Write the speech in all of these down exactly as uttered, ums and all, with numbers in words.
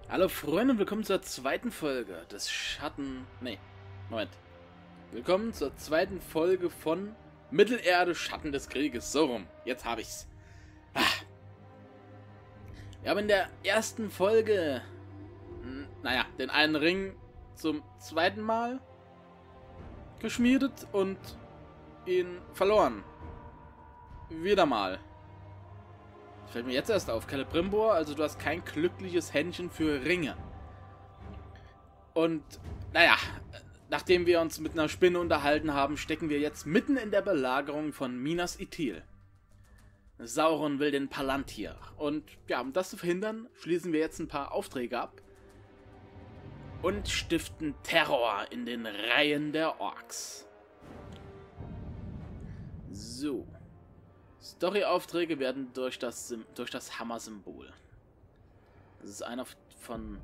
Hallo Freunde und willkommen zur zweiten Folge des Schatten... Nee, Moment. Willkommen zur zweiten Folge von Mittelerde Schatten des Krieges. So rum, jetzt habe ich's. Ah. Wir haben in der ersten Folge, naja, den einen Ring zum zweiten Mal geschmiedet und ihn verloren. Wieder mal. Das fällt mir jetzt erst auf. Celebrimbor, also du hast kein glückliches Händchen für Ringe. Und, naja, nachdem wir uns mit einer Spinne unterhalten haben, stecken wir jetzt mitten in der Belagerung von Minas Ithil. Sauron will den Palantir. Und ja, um das zu verhindern, schließen wir jetzt ein paar Aufträge ab und stiften Terror in den Reihen der Orks. So. Story-Aufträge werden durch das, Sim durch das Hammer-Symbol. Das ist einer von...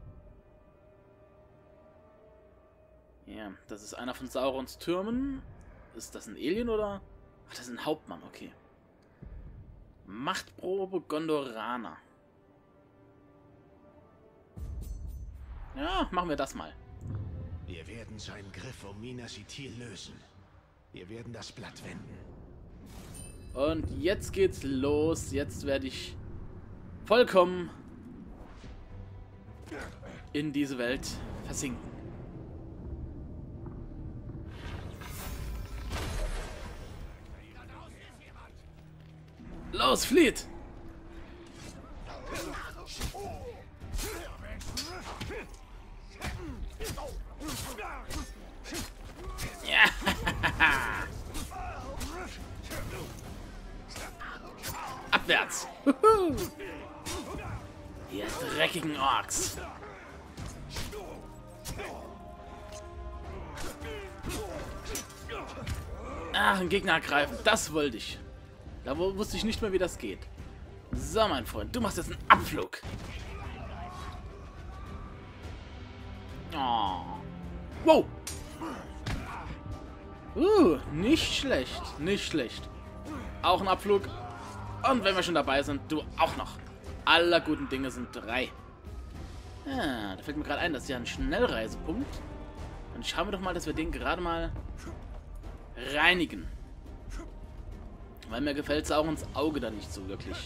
Ja, das ist einer von Saurons Türmen. Ist das ein Alien oder... Ach, das ist ein Hauptmann, okay. Machtprobe Gondorana. Ja, machen wir das mal. Wir werden seinen Griff um Minas Ithil lösen. Wir werden das Blatt wenden. Und jetzt geht's los. Jetzt werde ich vollkommen in diese Welt versinken. Los, flieht! Ja! Abwärts! Huhu. Ihr dreckigen Orks! Ach, einen Gegner ergreifen, das wollte ich. Da wusste ich nicht mehr, wie das geht. So, mein Freund, du machst jetzt einen Abflug. Oh. Wow! Uh, nicht schlecht, nicht schlecht. Auch ein Abflug. Und wenn wir schon dabei sind, du auch noch. Aller guten Dinge sind drei. Ja, da fällt mir gerade ein, das ist ja ein Schnellreisepunkt. Und schauen wir doch mal, dass wir den gerade mal reinigen. Weil mir gefällt Saurons Auge da nicht so wirklich.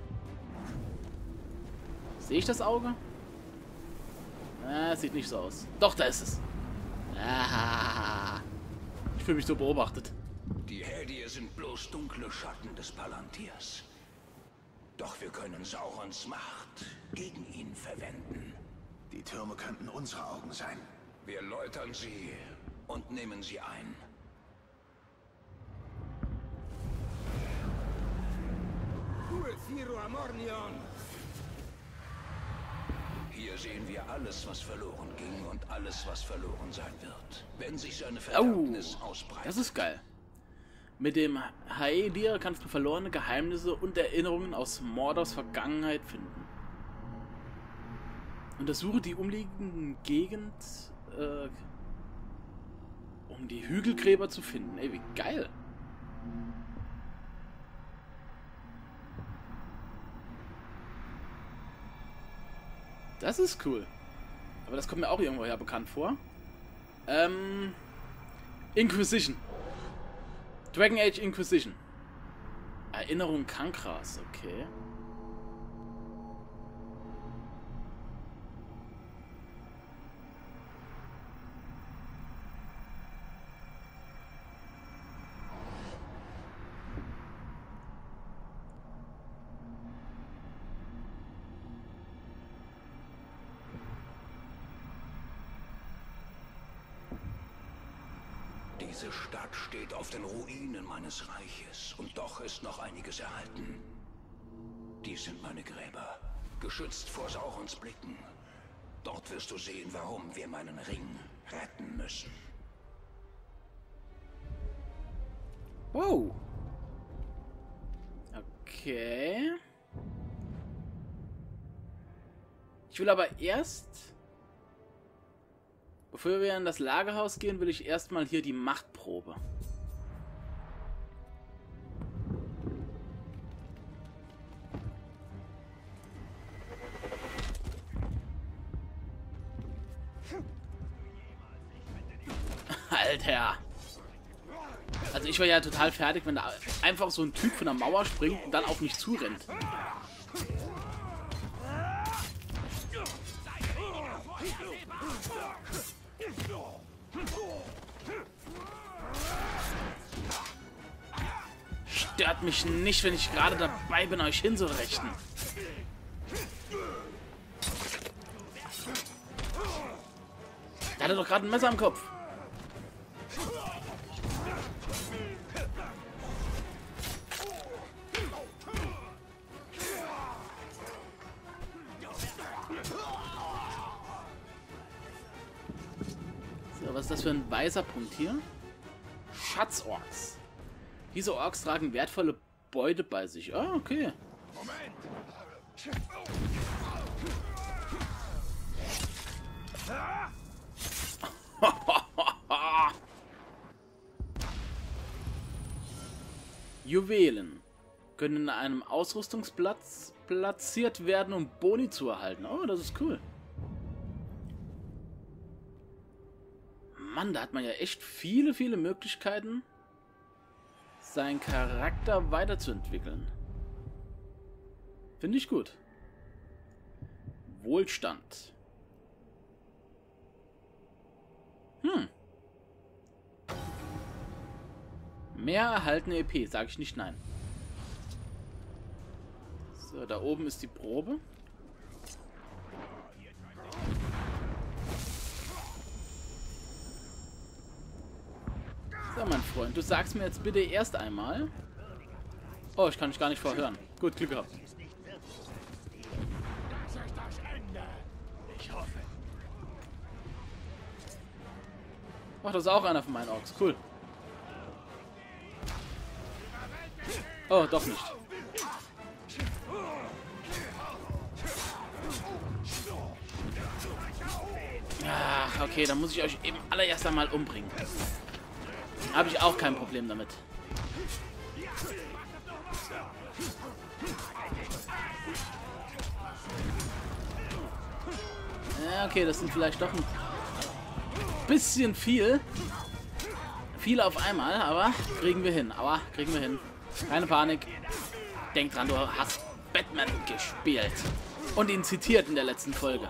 Sehe ich das Auge? Ah, sieht nicht so aus. Doch, da ist es. Ah, ich fühle mich so beobachtet. Die Hädier sind bloß dunkle Schatten des Palantirs. Doch wir können Saurons Macht gegen ihn verwenden. Die Türme könnten unsere Augen sein. Wir läutern sie und nehmen sie ein. Hier sehen wir alles, was verloren ging und alles, was verloren sein wird. Wenn sich seine Verdammnis oh, ausbreitet. Das ist geil. Mit dem Haedir kannst du verlorene Geheimnisse und Erinnerungen aus Mordors Vergangenheit finden. Untersuche die umliegenden Gegend, äh, um die Hügelgräber zu finden. Ey, wie geil. Das ist cool. Aber das kommt mir auch irgendwoher bekannt vor. Ähm, Inquisition. Dragon Age Inquisition. Erinnerung Kankras, okay. Diese Stadt steht auf den Ruinen meines Reiches und doch ist noch einiges erhalten. Dies sind meine Gräber, geschützt vor Saurons Blicken. Dort wirst du sehen, warum wir meinen Ring retten müssen. Wow. Okay. Ich will aber erst... Bevor wir in das Lagerhaus gehen, will ich erstmal hier die Machtprobe. Alter. Also ich war ja total fertig, wenn da einfach so ein Typ von der Mauer springt und dann auf mich zurennt. Stört mich nicht, wenn ich gerade dabei bin, euch hinzurichten. Der hatte doch gerade ein Messer am Kopf. So, was ist das für ein weißer Punkt hier? Schatzorks. Diese Orks tragen wertvolle Beute bei sich. Ah, okay. Moment! Juwelen können in einem Ausrüstungsplatz platziert werden, um Boni zu erhalten. Oh, das ist cool. Mann, da hat man ja echt viele, viele Möglichkeiten, seinen Charakter weiterzuentwickeln. Finde ich gut. Wohlstand. Hm. Mehr erhaltene E P, sage ich nicht nein. So, da oben ist die Probe. So, mein Freund, du sagst mir jetzt bitte erst einmal... Oh, ich kann dich gar nicht vorhören. Gut, Glück gehabt. Ach, das ist auch einer von meinen Orks. Cool. Oh, doch nicht. Ach, okay, dann muss ich euch eben allererst einmal umbringen. Habe ich auch kein Problem damit. Ja, okay, das sind vielleicht doch ein bisschen viel. Viele auf einmal, aber kriegen wir hin. Aber kriegen wir hin. Keine Panik. Denk dran, du hast Batman gespielt. Und ihn zitiert in der letzten Folge.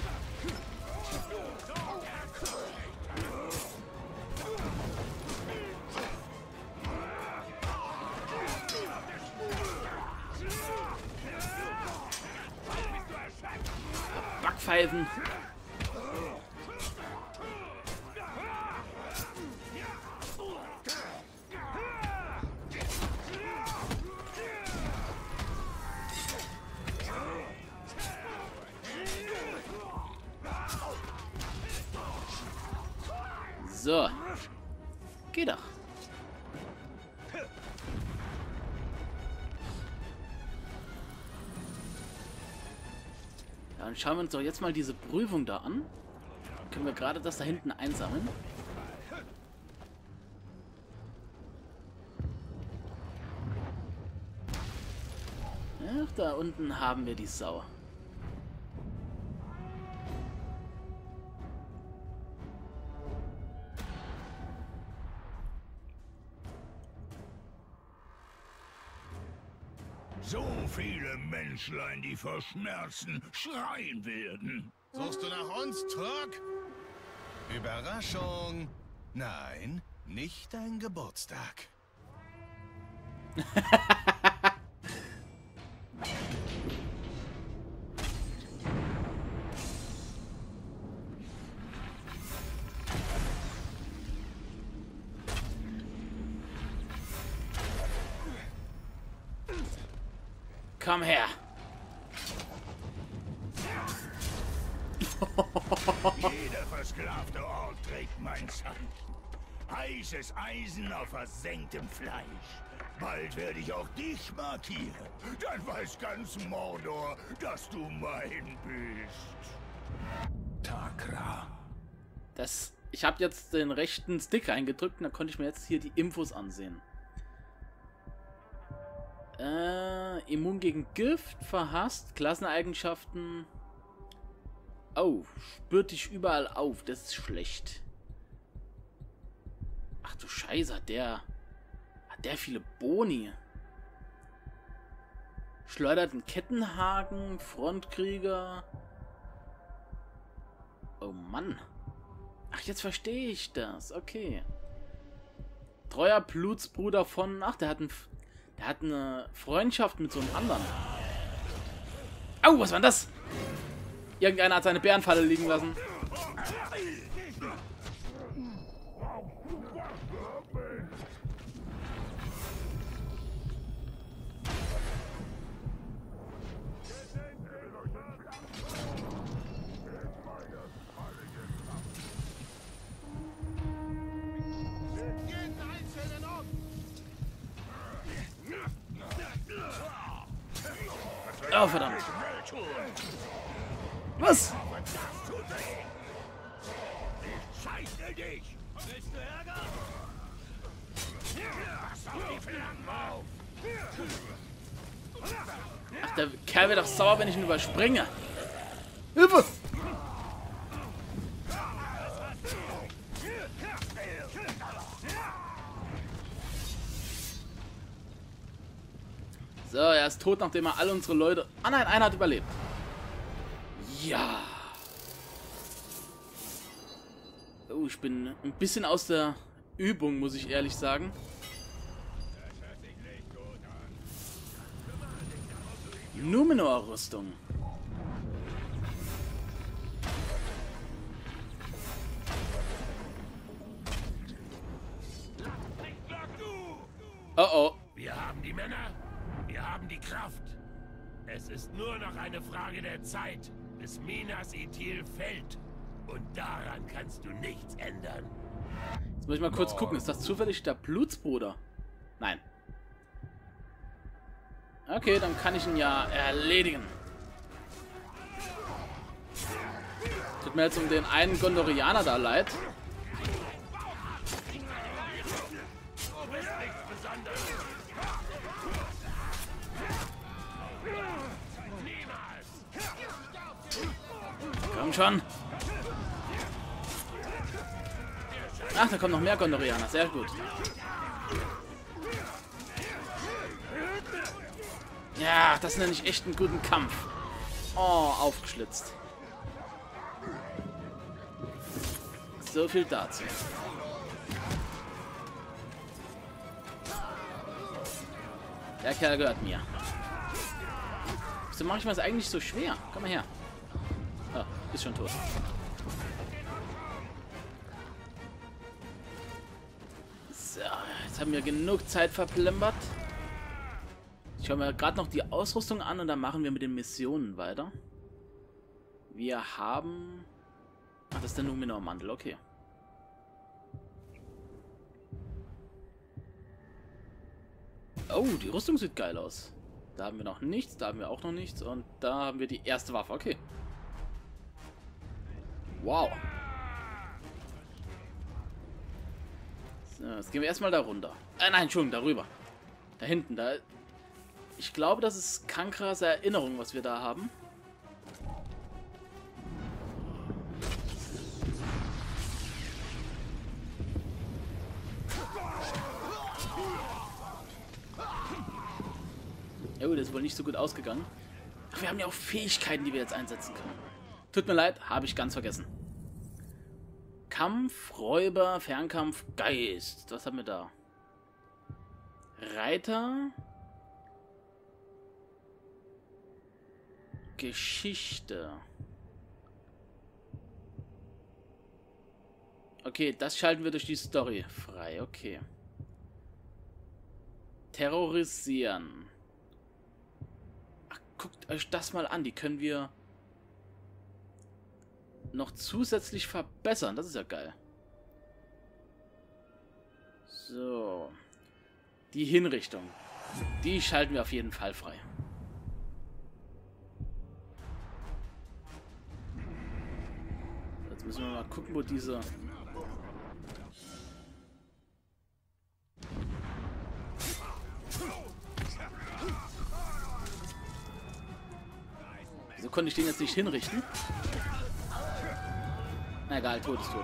Backpfeifen. So. Geh doch. Ja, dann schauen wir uns doch jetzt mal diese Prüfung da an. Können wir gerade das da hinten einsammeln? Ach, da unten haben wir die Sau. So viele Menschlein, die vor Schmerzen schreien werden. Suchst du nach uns, Turk? Überraschung. Nein, nicht dein Geburtstag. Komm her. Jeder versklavte Ort trägt mein Zeichen. Heißes Eisen auf versenktem Fleisch. Bald werde ich auch dich markieren. Dann weiß ganz Mordor, dass du mein bist. Takra. Das, ich habe jetzt den rechten Stick reingedrückt und da konnte ich mir jetzt hier die Infos ansehen. Äh, immun gegen Gift, verhasst, Klasseneigenschaften. Oh, spürt dich überall auf. Das ist schlecht. Ach du Scheiße, hat der... Hat der viele Boni? Schleudert einen Kettenhaken, Frontkrieger... Oh Mann. Ach, jetzt verstehe ich das. Okay. Treuer Blutsbruder von... Ach, der hat, ein, der hat eine Freundschaft mit so einem anderen. Au, was war denn das? Irgendeiner hat seine Bärenfalle liegen lassen. Oh, verdammt. Was? Scheiße dich! Willst du Ärger? Ach, der Kerl wird doch sauer, wenn ich ihn überspringe. Hilfe! So, er ist tot, nachdem er alle unsere Leute... Ah nein, einer hat überlebt. Ja. Oh, ich bin ein bisschen aus der Übung, muss ich ehrlich sagen. Numenor-Rüstung. Oh oh. Wir haben die Männer, wir haben die Kraft. Es ist nur noch eine Frage der Zeit, bis Minas Ithil fällt. Und daran kannst du nichts ändern. Jetzt muss ich mal kurz gucken. Ist das zufällig der Blutsbruder? Nein. Okay, dann kann ich ihn ja erledigen. Tut mir jetzt um den einen Gondorianer da leid. Komm schon. Ach, da kommen noch mehr Gondorianer. Sehr gut. Ja, das nenne ich echt einen guten Kampf. Oh, aufgeschlitzt. So viel dazu. Der Kerl gehört mir. Wieso mache ich mir das eigentlich so schwer? Komm mal her. Oh, ist schon tot. So, jetzt haben wir genug Zeit verplempert. Ich schaue mir gerade noch die Ausrüstung an und dann machen wir mit den Missionen weiter. Wir haben... Ach, das ist der Numenor-Mantel, okay. Oh, die Rüstung sieht geil aus. Da haben wir noch nichts, da haben wir auch noch nichts und da haben wir die erste Waffe, okay. Wow. So, jetzt gehen wir erstmal da runter. Äh, nein, Entschuldigung, darüber. Da hinten, da... Ich glaube, das ist Kankras Erinnerung, was wir da haben. Oh, das ist wohl nicht so gut ausgegangen. Ach, wir haben ja auch Fähigkeiten, die wir jetzt einsetzen können. Tut mir leid, habe ich ganz vergessen. Kampf, Räuber, Fernkampf, Geist. Was haben wir da? Reiter. Geschichte. Okay, das schalten wir durch die Story frei. Okay. Terrorisieren. Ach, guckt euch das mal an. Die können wir noch zusätzlich verbessern. Das ist ja geil. So. Die Hinrichtung. Die schalten wir auf jeden Fall frei. Jetzt müssen wir mal gucken, wo diese... Wieso konnte ich den jetzt nicht hinrichten? Egal, tot ist tot.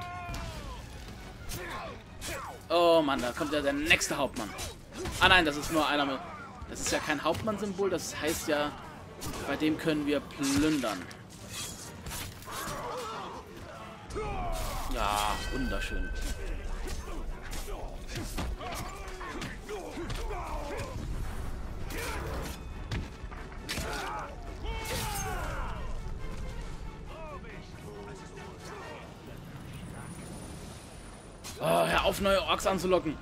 Oh Mann, da kommt ja der nächste Hauptmann. Ah nein, das ist nur einer mit... Das ist ja kein Hauptmann-Symbol, das heißt ja, bei dem können wir plündern. Ja, wunderschön. Oh, hör auf, neue Orks anzulocken.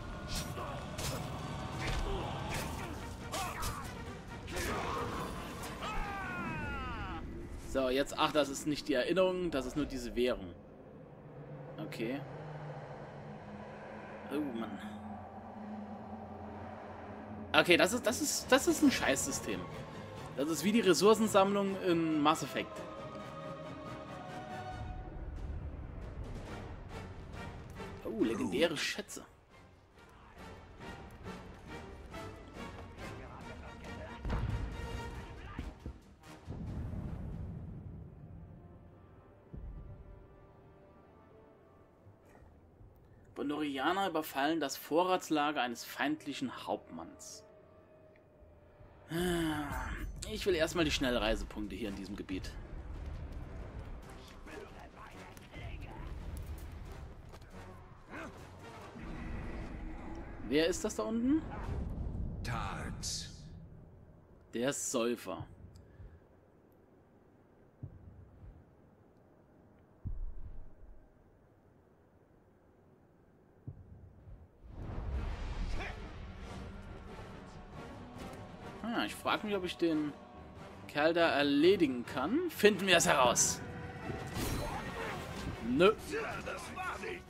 So, jetzt, ach, das ist nicht die Erinnerung, das ist nur diese Währung. Okay. Oh, Mann. Okay, das ist, das ist, das ist ein Scheißsystem. Das ist wie die Ressourcensammlung in Mass Effect. Oh, legendäre Schätze. Bonorianer überfallen das Vorratslager eines feindlichen Hauptmanns. Ich will erstmal die Schnellreisepunkte hier in diesem Gebiet. Wer ist das da unten? Tarz. Der Säufer. Ah, ich frage mich, ob ich den Kerl da erledigen kann. Finden wir es heraus. Nö. Das war nichts.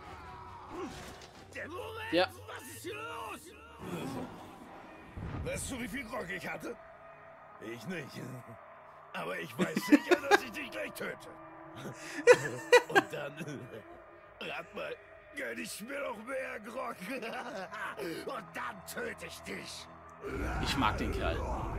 Ja. Was ist hier los? Weißt du, wie viel Grog ich hatte? Ich nicht. Aber ich weiß sicher, dass ich dich gleich töte. Und dann, rat mal, gönn ich mir noch mehr Grog. Und dann töte ich dich. Ich mag den Kerl.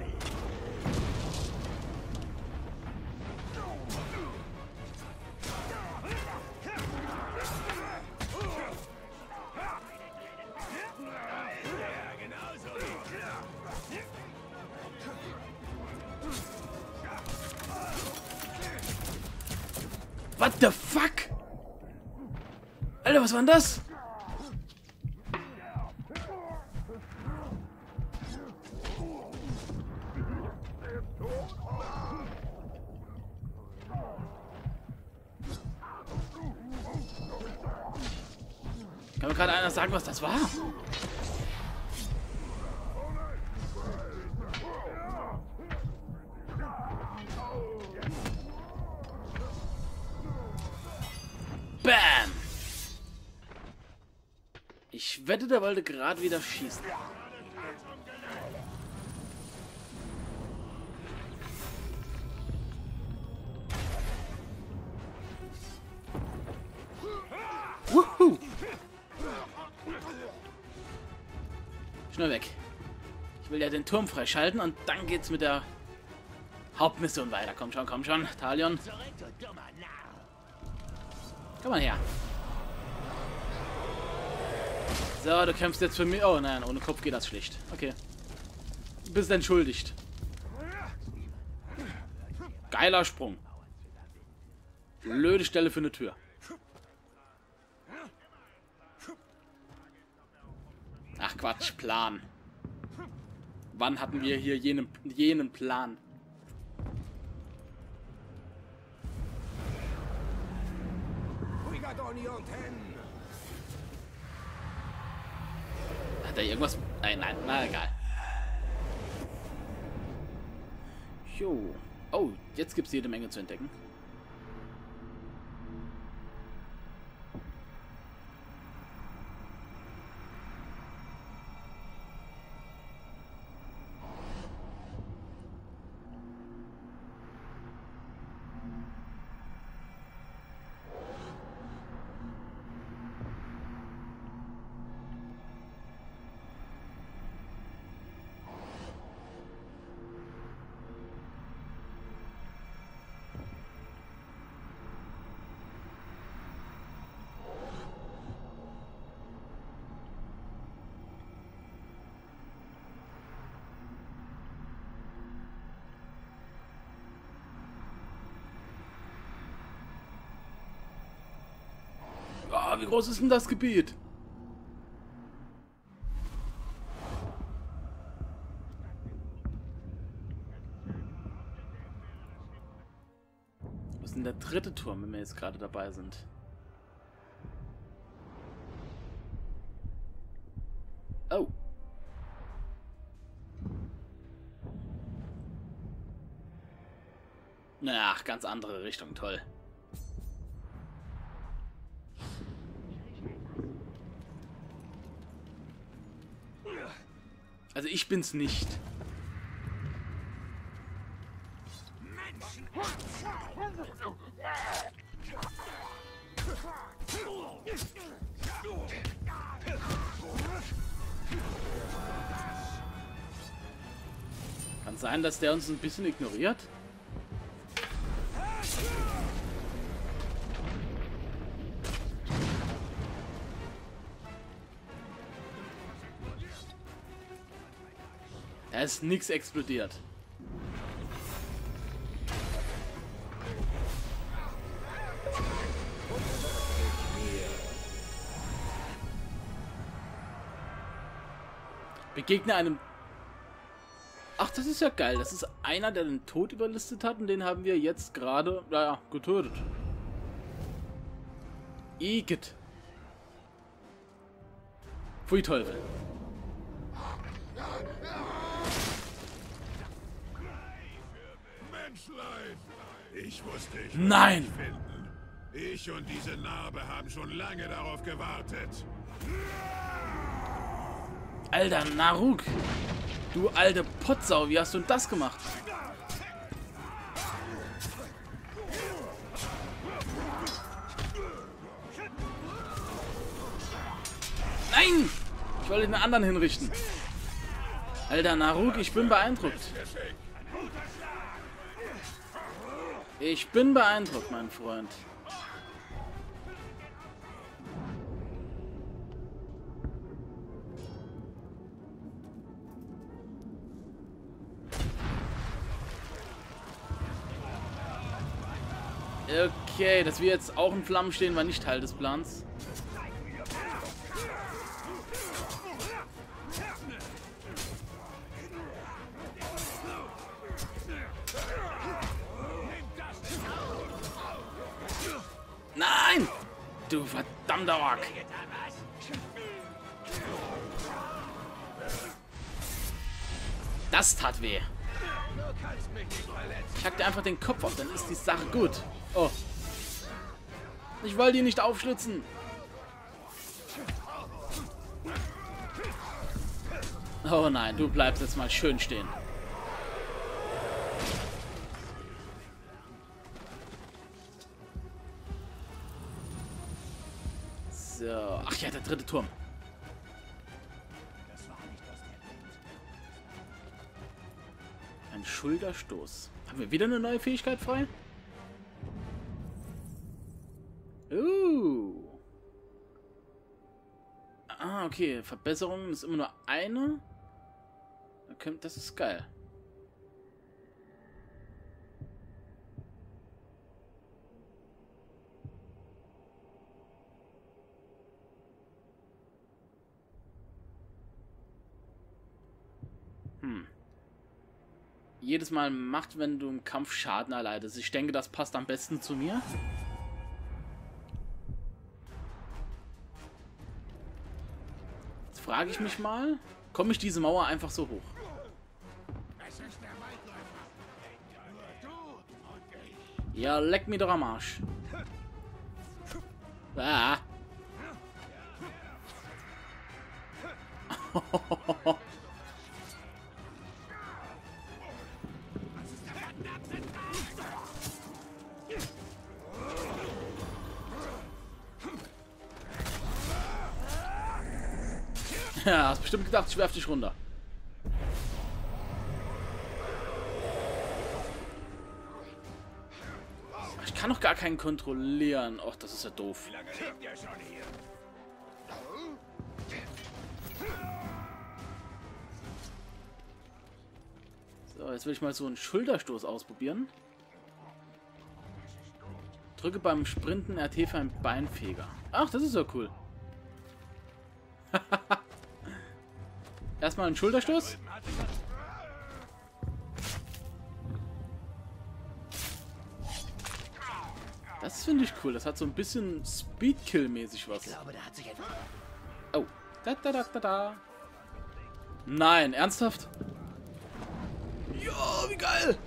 What the fuck? Alter, was war denn das? Kann mir gerade einer sagen, was das war? Bam! Ich wette, der wollte gerade wieder schießen. Wuhu! Schnell weg. Ich will ja den Turm freischalten und dann geht's mit der Hauptmission weiter. Komm schon, komm schon, Talion. Komm mal her. So, du kämpfst jetzt für mich. Oh nein, ohne Kopf geht das schlecht. Okay. Du bist entschuldigt. Geiler Sprung. Blöde Stelle für eine Tür. Ach Quatsch, Plan. Wann hatten wir hier jenen, jenen Plan? Hat er irgendwas? Nein, nein, na egal. Jo. Oh, jetzt gibt es jede Menge zu entdecken. Boah, wie groß ist denn das Gebiet? Was ist denn der dritte Turm, wenn wir jetzt gerade dabei sind? Oh. Ach, ganz andere Richtung, toll. Also ich bin's nicht. Kann sein, dass der uns ein bisschen ignoriert. Da ist nichts explodiert. Begegne einem... Ach, das ist ja geil. Das ist einer, der den Tod überlistet hat und den haben wir jetzt gerade, naja, getötet. Igitt. Pfui Teufel. Ich wusste, ich Nein! würde dich finden. Ich und diese Narbe haben schon lange darauf gewartet. Alter, Naruk. Du alte Potsau, wie hast du denn das gemacht? Nein! Ich wollte den anderen hinrichten. Alter, Naruk, ich bin beeindruckt. Ich bin beeindruckt, mein Freund. Okay, dass wir jetzt auch in Flammen stehen, war nicht Teil des Plans. Nein! Du verdammter Ork! Das tat weh. Ich hack dir einfach den Kopf auf, dann ist die Sache gut. Oh. Ich wollte ihn nicht aufschlitzen. Oh nein, du bleibst jetzt mal schön stehen. So. Ach ja, der dritte Turm. Ein Schulterstoß. Haben wir wieder eine neue Fähigkeit frei? Uh. Ah, okay. Verbesserung ist immer nur eine. Das ist geil. Hm. Jedes Mal macht, wenn du im Kampf Schaden erleidest. Ich denke, das passt am besten zu mir. Jetzt frage ich mich mal, komme ich diese Mauer einfach so hoch? Ja, leck mir doch am Arsch. Ah. Ja, hast bestimmt gedacht, ich werf dich runter. Ich kann doch gar keinen kontrollieren. Och, das ist ja doof. So, jetzt will ich mal so einen Schulterstoß ausprobieren. Drücke beim Sprinten R T für einen Beinfeger. Ach, das ist so cool. Erstmal einen Schulterstoß. Das finde ich cool. Das hat so ein bisschen Speedkill-mäßig was. Ich glaube, da hat sich etwas... Oh. Da, da, da, da, da. Nein, ernsthaft? Jo, wie geil!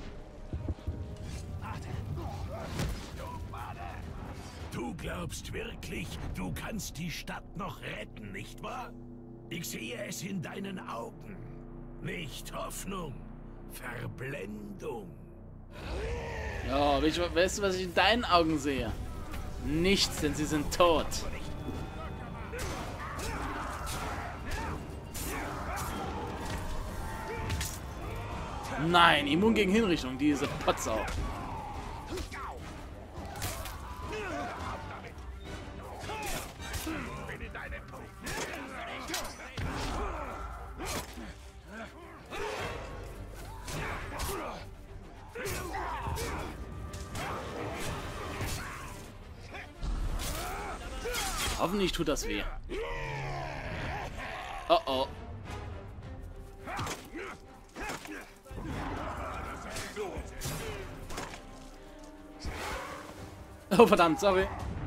Du glaubst wirklich, du kannst die Stadt noch retten, nicht wahr? Ich sehe es in deinen Augen. Nicht Hoffnung, Verblendung. Ja, weißt du, was ich in deinen Augen sehe? Nichts, denn sie sind tot. Nein, immun gegen Hinrichtung, diese Potsau. Hoffentlich tut das weh. Oh oh. Oh verdammt, sorry.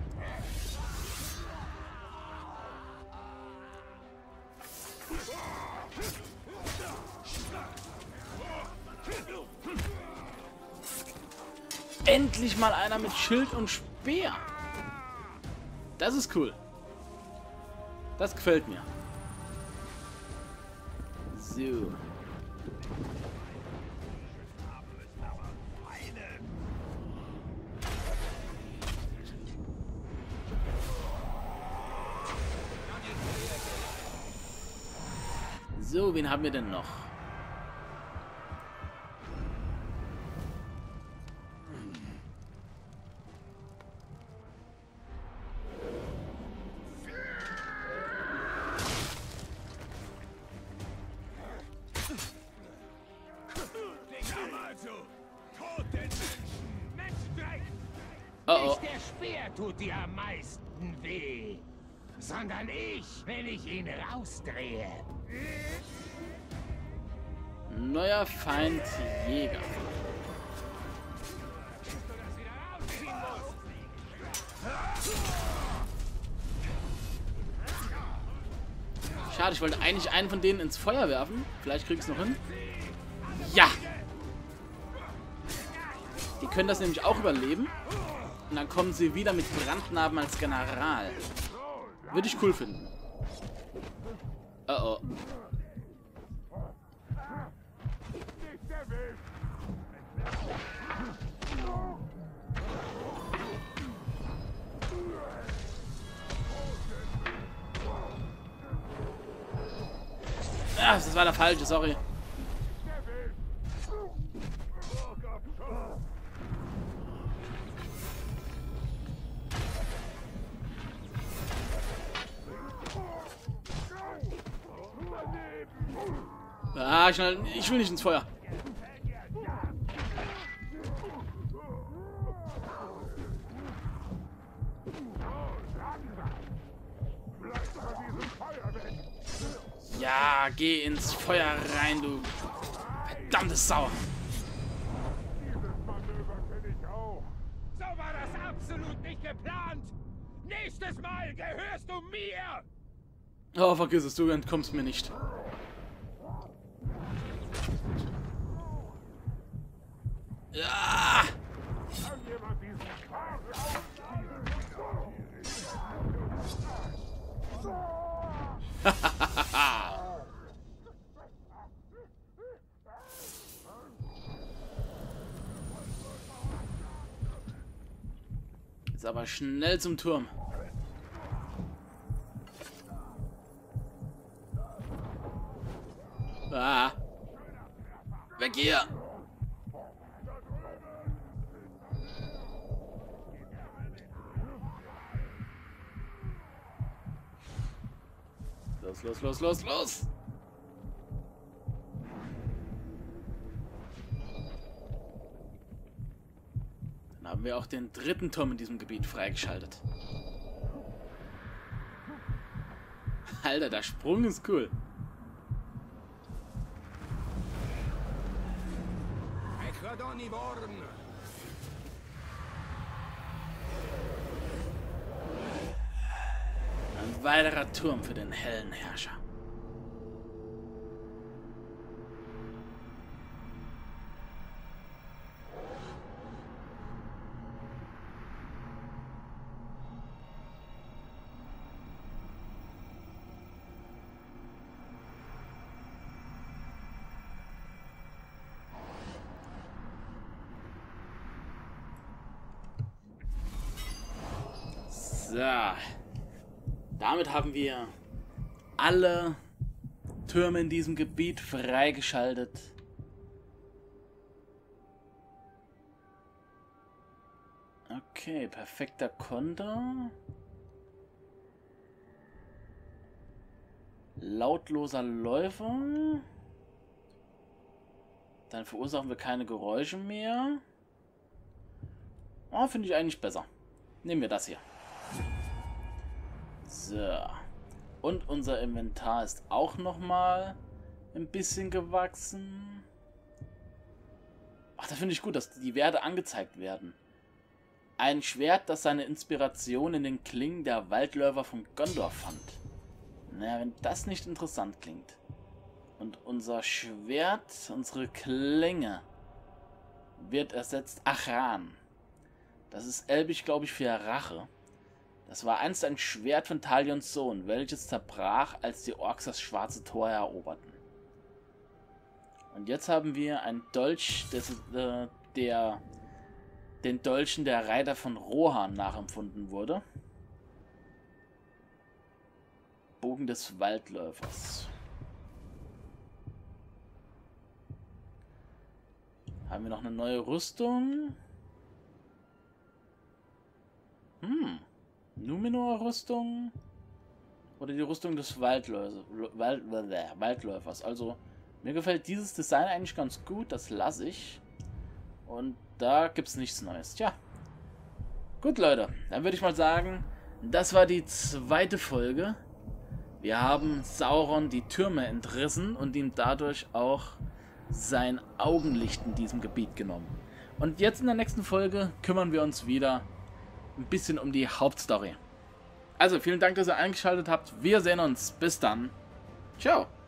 Endlich mal einer mit Schild und Speer. Das ist cool. Das gefällt mir. So. So, wen haben wir denn noch? Oh oh. Nicht der Speer tut dir am meisten weh, sondern ich, wenn ich ihn rausdrehe. Neuer Feind Jäger. Schade, ich wollte eigentlich einen von denen ins Feuer werfen. Vielleicht krieg ich es noch hin. Ja! Die können das nämlich auch überleben. Und dann kommen sie wieder mit Brandnarben als General. Würde ich cool finden. Oh oh. Ah, das war der falsche, sorry. Ah, schnell. Ich will nicht ins Feuer. Ja, geh ins Feuer rein, du verdammte Sau. So war das absolut nicht geplant. Nächstes Mal gehörst du mir. Oh, vergiss es, du entkommst mir nicht. Ja! Jetzt aber schnell zum Turm. Ah. Weg hier! Los, los, los, los, los! Dann haben Haben wir auch den dritten Turm in diesem Gebiet freigeschaltet. Alter, der Sprung ist cool. Ein weiterer Turm für den hellen Herrscher. So. Damit haben wir alle Türme in diesem Gebiet freigeschaltet. Okay, perfekter Konter. Lautloser Läufer. Dann verursachen wir keine Geräusche mehr. Oh, finde ich eigentlich besser. Nehmen wir das hier. So. Und unser Inventar ist auch nochmal ein bisschen gewachsen. Ach, da finde ich gut, dass die Werte angezeigt werden. Ein Schwert, das seine Inspiration in den Klingen der Waldläufer von Gondor fand. Naja, wenn das nicht interessant klingt. Und unser Schwert, unsere Klinge, wird ersetzt Achran. Das ist elbisch, glaube ich, für Rache. Das war einst ein Schwert von Talions Sohn, welches zerbrach, als die Orks das Schwarze Tor eroberten. Und jetzt haben wir einen Dolch, des, äh, der den Dolchen der Reiter von Rohan nachempfunden wurde. Bogen des Waldläufers. Haben wir noch eine neue Rüstung? Hm. Numenor-Rüstung oder die Rüstung des Waldläu Wald Waldläufers. Also, mir gefällt dieses Design eigentlich ganz gut, das lasse ich. Und da gibt es nichts Neues. Tja. Gut, Leute, dann würde ich mal sagen, das war die zweite Folge. Wir haben Sauron die Türme entrissen und ihm dadurch auch sein Augenlicht in diesem Gebiet genommen. Und jetzt in der nächsten Folge kümmern wir uns wieder ein bisschen um die Hauptstory. Also, vielen Dank, dass ihr eingeschaltet habt. Wir sehen uns. Bis dann. Ciao.